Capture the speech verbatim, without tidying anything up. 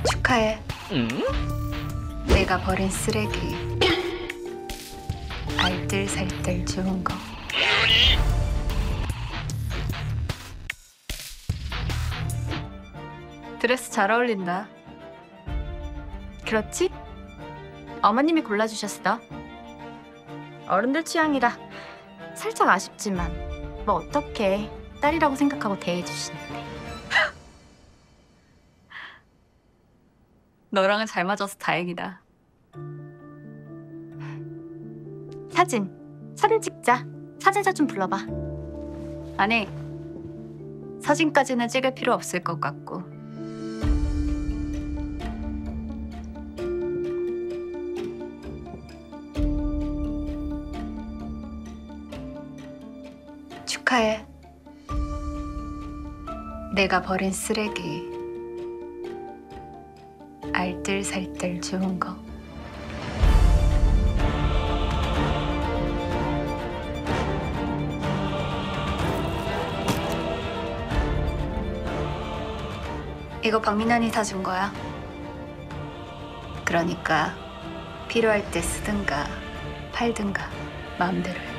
축하해. 응? 내가 버린 쓰레기. 알뜰살뜰 좋은 거. 드레스 잘 어울린다. 그렇지? 어머님이 골라주셨어. 어른들 취향이라 살짝 아쉽지만 뭐 어떡해. 딸이라고 생각하고 대해주시는데. 너랑은 잘 맞아서 다행이다. 사진. 사진 찍자. 사진사 좀 불러봐. 아니, 사진까지는 찍을 필요 없을 것 같고. 축하해. 내가 버린 쓰레기. 알뜰살뜰 좋은 거. 이거 박민환이 사준 거야. 그러니까 필요할 때 쓰든가 팔든가 마음대로 해.